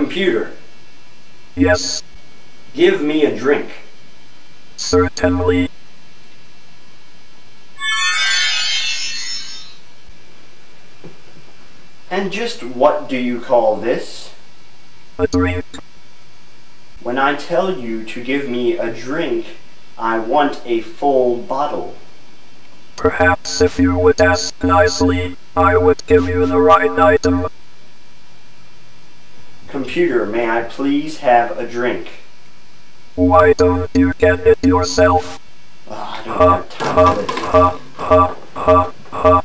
Computer, Yes, give me a drink. certainly. And just what do you call this? A drink. When I tell you to give me a drink, I want a full bottle. Perhaps if you would ask nicely, I would give you the right item. Computer, may I please have a drink? Why don't you get it yourself? Oh, I don't have time for this.